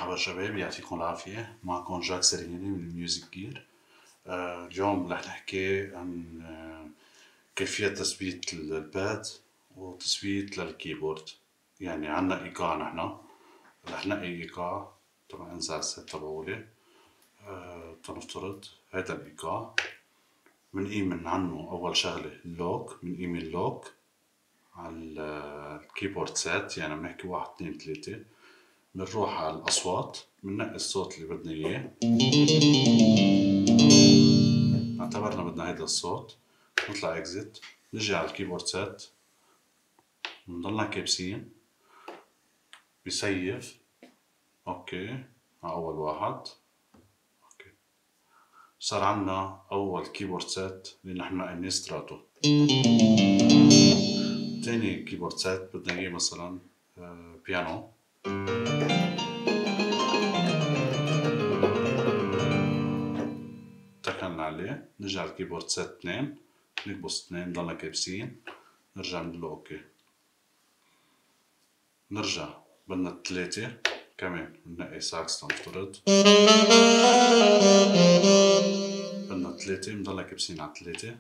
مرحبا شباب، يعطيكم العافية. معكم جاك سرياني من ميوزك جير. اليوم رح نحكي عن كيفية تثبيت الباد وتثبيت للكيبورد. يعني عنا إيقاع، نحن رح نقي إيقاع. طبعا انزع الست تبعولي. تنفترض هيدا الإيقاع منقيم من عنه أول شغلة اللوك، منقيم اللوك على الكيبورد سات، يعني بنحكي 1 2 3. بنروح على الأصوات، بننقي الصوت اللي بدنا إياه، اعتبرنا بدنا هيدا الصوت، نطلع إكزيت، نجي على الكيبورد سات، بنضلنا كابسين، بسيف، أوكي، على أول واحد، أوكي. صار عنا أول كيبورد سات اللي نحن نقيناه ستراتو. تاني كيبورد سات بدنا إياه مثلا بيانو. اتكلنا عليه، نجي على الكيبورد سات 2، نكبس 2، نضلنا كابسين، نرجع نقول له اوكي. نرجع بدنا 3 كمان، بننقي ساكس تنفترض، بدنا 3، بنضلنا كابسين على 3.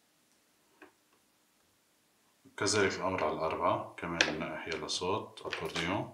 كذلك الأمر على 4 كمان، بننقي يلا صوت أكورديون،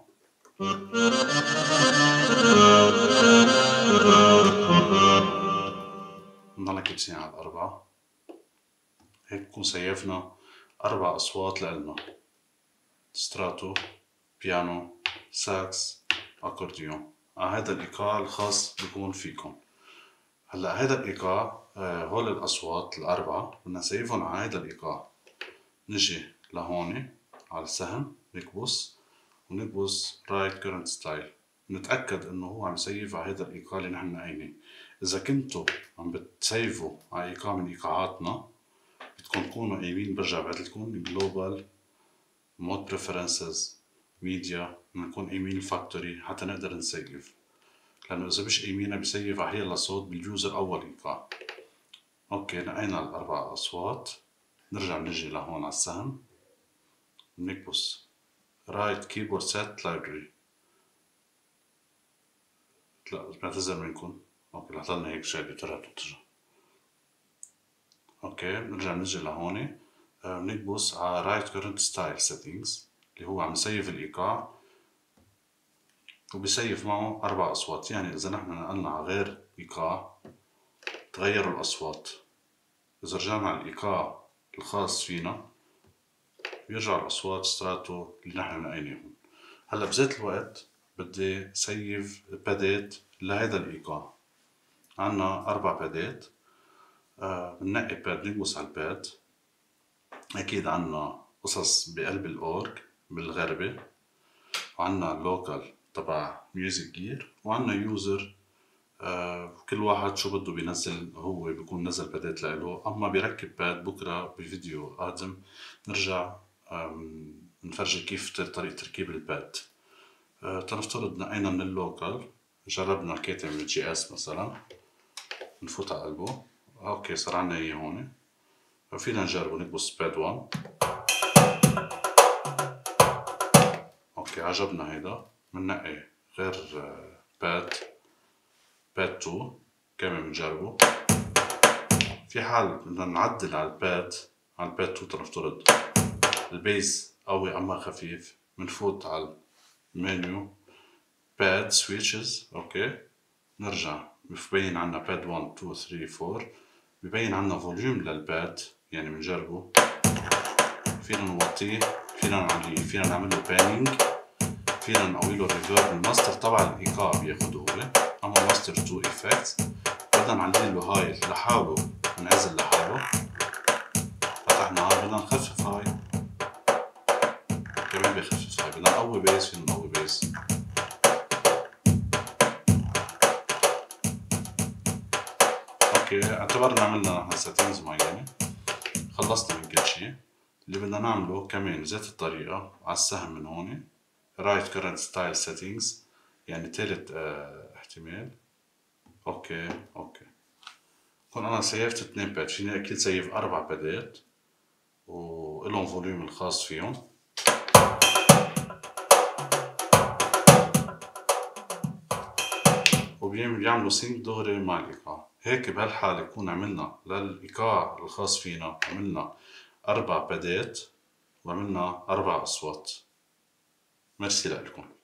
بنضلنا كابسين على 4. هيك بكون سيفنا 4 أصوات لإلنا: ستراتو، بيانو، ساكس، أكورديون. هذا الإيقاع الخاص بيكون فيكم. هلا هذا الإيقاع، هول الأصوات ال4 بدنا نسيفهم على هذا الإيقاع. نجي لهون على السهم، نكبس ونكبس رايت كورنت ستايل، نتأكد إنه هو عم يسيف على هذا الإيقاع اللي نحن نقيناه. إذا كنتوا عم بتسيفوا على إيقاع من إيقاعاتنا، بدكم تكونوا قايمين، برجع بعدلكم جلوبال مود بريفرنسز ميديا، نكون قايمين الفاكتوري حتى نقدر نسيف، لأنه إذا مش قايمينها بيسيف على هي الصوت باليوزر أول إيقاع. أوكي، نقينا ال4 أصوات، نرجع نجي لهون على السهم، بنكبس رايت كيبورد سيت لايبرري. لا، بعتذر منكم. اوكي، رح ضلني هيك شايل طلعت وترجع. اوكي، بنرجع نجي لهون، بنكبس على رايت كورنت ستايل سيتنجز اللي هو عم يسيف الايقاع، وبيسيف معه 4 اصوات. يعني اذا نحن نقلنا على غير ايقاع تغيروا الاصوات، اذا رجعنا على الايقاع الخاص فينا بيرجع الاصوات ستراتو اللي نحن نقيناهم. هلا بذات الوقت بدي سيف بادات لهذا الايقاع. عنا 4 بادات، بننقي باد، نكبس على الباد. اكيد عنا قصص بقلب الاورج بالغربة، وعنا لوكال تبع ميوزك جير، وعنا يوزر. كل واحد شو بده بينزل، هو بيكون نزل بادات لإله، اما بيركب باد بكرة بفيديو قادم نرجع نفرجي كيف طريقة تركيب الباد. تنفترض نقينا من اللوكال، جربنا كاتم من الجي اس مثلا، نفوت على قلبه. اوكي، صار عنا اياه هون، فينا نجربه. نكبس باد 1، اوكي عجبنا هيدا، بننقي غير باد 2 كمان بنجربه. في حال بدنا نعدل على الباد 2 تنفترض البيز قوي اما خفيف، بنفوت على المنيو باد سويتشز، اوكي، نرجع ببين عنا باد 1 2 3 4، ببين عنا فوليوم للباد، يعني بنجربه. فينا نوطيه، فينا نعليه، فينا نعمل له بانينج، فينا نقوي له ريفيرب. الماستر تبع الايقاع بياخده هو، اما ماستر 2 افكتس بدنا نعلي له هاي لحاله، ننزل لحاله. فتحنا هاي، بدنا نخفف هاي كمان بيخفف هاي، بدنا نقوي بيز، فينا نقوي بيز. اوكي، اعتبرنا عملنا نحن سيتنجز معينة، خلصنا من كل شي. اللي بدنا نعمله كمان بذات الطريقة على السهم من هون، رايت كورنت ستايل سيتنجز، يعني تالت احتمال. اوكي كون انا سيفت 2 باد، فيني اكيد سيف 4 بادات والهم فوليوم الخاص فيهم. وبيعملوا سينك دغري مع الإيقاع. هيك بهالحالة يكون عملنا للإيقاع الخاص فينا عملنا 4 بادات وعملنا 4 أصوات. ميرسي لكم.